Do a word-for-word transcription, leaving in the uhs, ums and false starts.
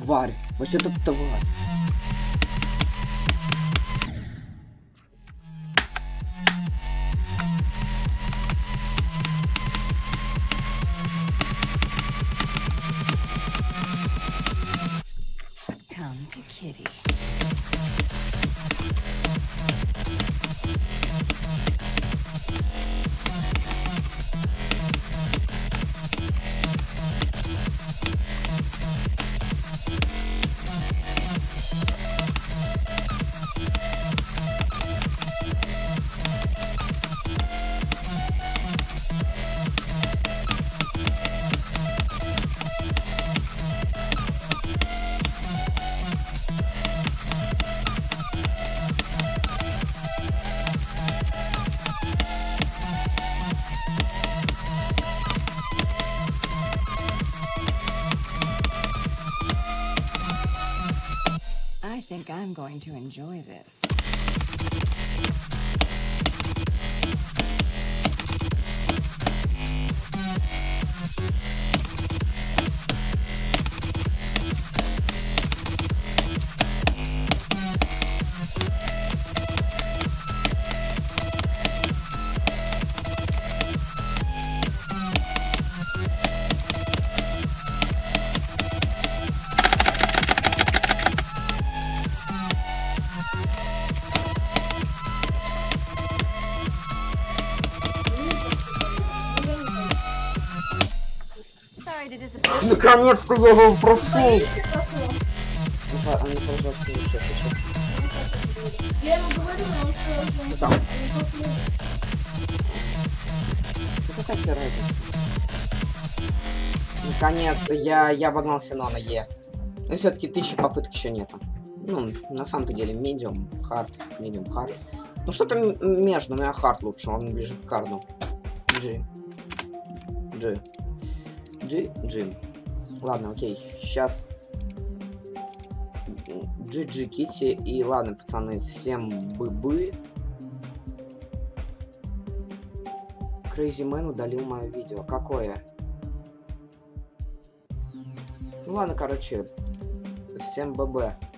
тварь. Вообще тут тварь. Come to Kitty. I think I'm going to enjoy this. Sorry to disappoint. Наконец-то я его прошел. Ну, а не пожалуйста, сейчас, сейчас. Я ему говорю, он Что сказал, там? Ну какая тебе разница? Наконец-то я, я обогнался на Е. Но все-таки тысячи попыток еще нету. Ну, на самом-то деле, медиум, хард, медиум, хард. Ну что-то между, но я хард лучше, он ближе к карду. G. G. G, G. Ладно, окей, сейчас. джи джи Китти. И ладно, пацаны, всем бы-бы. Crazy Man удалил мое видео. Какое? Ну ладно, короче, всем ББ.